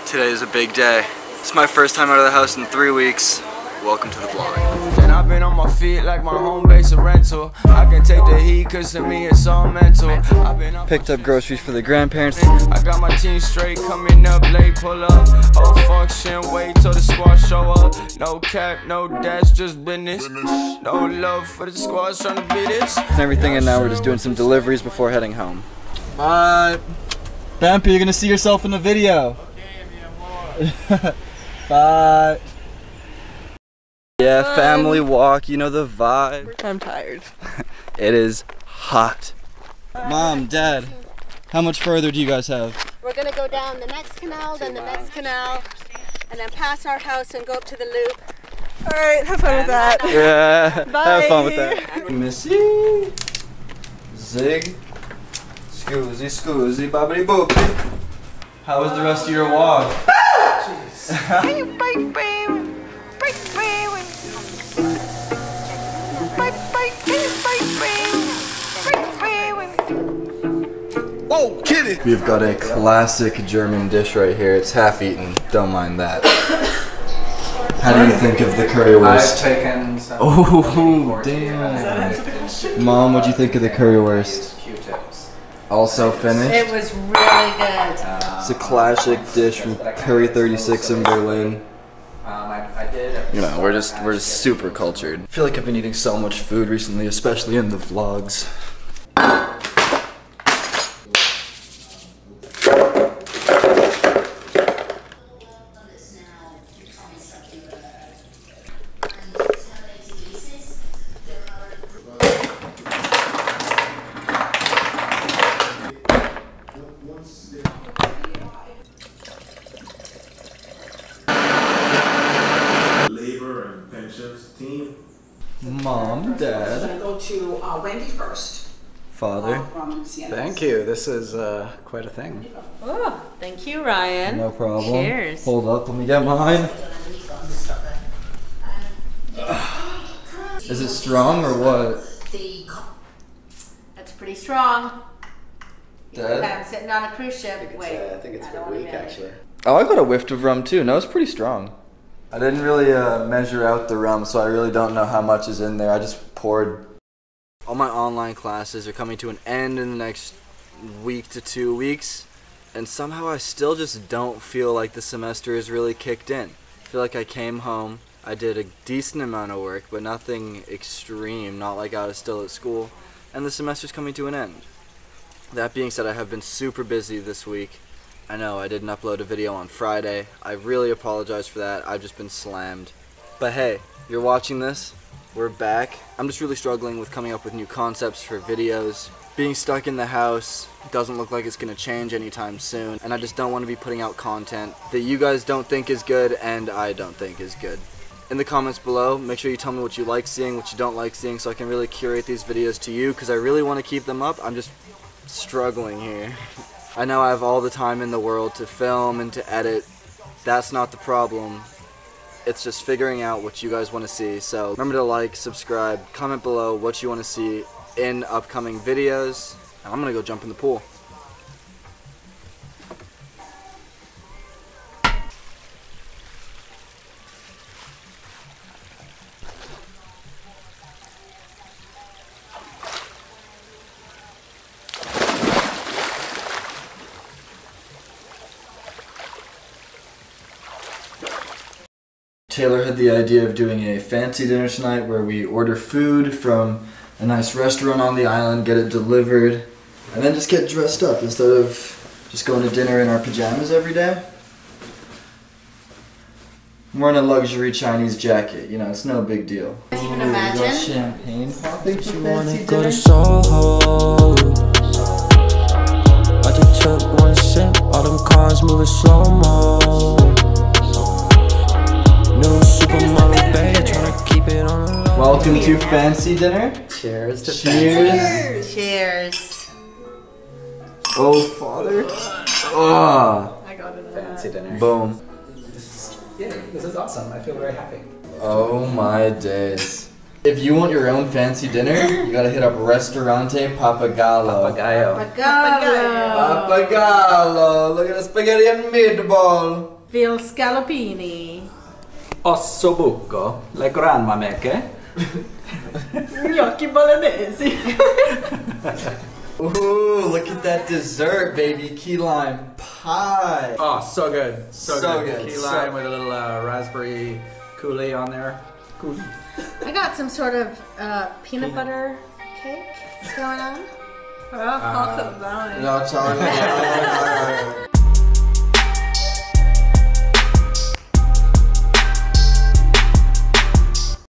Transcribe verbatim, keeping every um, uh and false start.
Today is a big day. It's my first time out of the house in three weeks. Welcome to the vlog. And I've been on my feet like my home base of rental. I can take the heat cause to me it's all mental. I've been Picked up groceries for the grandparents. I got my team straight coming up late, pull up. Whole function, wait till the squad show up. No cap, no dash, just business. No love for the squads trying to be this. And everything, and now we're just doing some deliveries before heading home. Bye. Bampi, you're gonna see yourself in the video. Bye. Yeah, family walk, you know the vibe. I'm tired. It is hot. Mom, Dad, how much further do you guys have? We're gonna go down the next canal, then the next canal, and then pass our house and go up to the loop. Alright, have fun with that. Yeah, Bye. Have fun with that. Missy, Zig, Scoozy, Scoozy, Bobbity Boopy. How was the rest of your walk? Whoa, kitty! We've got a classic German dish right here. It's half eaten. Don't mind that. How do you think of the currywurst? I've taken some. Oh, damn. Mom, what'd you think of the currywurst? Q-tips. Also finished? It was really good. It's a classic dish from Curry thirty-six in Berlin. Um, I, I did. You know, we're just we're just super cultured. I feel like I've been eating so much food recently, especially in the vlogs. Team. Mom, Dad, I'm going to go to uh, Wendy first. Father. Uh, from C N S. Thank you. This is uh, quite a thing. Oh, thank you, Ryan. No problem. Cheers. Hold up, let me get mine. Is it strong or what? That's pretty strong. Dad? I'm sitting on a cruise ship. I think it's, Wait, uh, I think it's a I bit don't weak, even- actually. Oh, I got a whiff of rum too. No, it's pretty strong. I didn't really uh, measure out the rum, so I really don't know how much is in there. I just poured. All my online classes are coming to an end in the next week to two weeks, and somehow I still just don't feel like the semester is really kicked in. I feel like I came home, I did a decent amount of work, but nothing extreme, not like I was still at school, and the semester's coming to an end. That being said, I have been super busy this week. I know I didn't upload a video on Friday. I really apologize for that. I've just been slammed. But hey, you're watching this. We're back. I'm just really struggling with coming up with new concepts for videos. Being stuck in the house doesn't look like it's going to change anytime soon. And I just don't want to be putting out content that you guys don't think is good and I don't think is good. In the comments below, make sure you tell me what you like seeing, what you don't like seeing, so I can really curate these videos to you, because I really want to keep them up. I'm just struggling here. I know I have all the time in the world to film and to edit. That's not the problem. It's just figuring out what you guys want to see. So remember to like, subscribe, comment below what you want to see in upcoming videos. And I'm going to go jump in the pool. Taylor had the idea of doing a fancy dinner tonight where we order food from a nice restaurant on the island, get it delivered, and then just get dressed up instead of just going to dinner in our pajamas every day. I'm wearing a luxury Chinese jacket, you know, it's no big deal. Can't even Ooh, we got imagine. champagne popping for You fancy wanna go dinner. to Soho? I just took one sip, all them cars moving slow-mo. New supermodel babe, tryna keep it on the low. Welcome to fancy dinner. Cheers to Cheers. Cheers. Oh, father. Oh. fancy dinner. Boom. Yeah, this is awesome. I feel very happy. Oh my days. If you want your own fancy dinner, you gotta hit up Ristorante Pappagallo. Papagayo. Papagayo. Pappagallo. Look at the spaghetti and meatball. veal scallopini. Ossobuco, le grandma mecche. Gnocchi bolognesi. Ooh, look at that dessert, baby. Key lime pie. Oh, so good. So, So good. good, Key so- lime with a little uh, raspberry coulis on there. Coulis. I got some sort of uh, peanut butter cake going on. Ja, awesome. No, chocolate.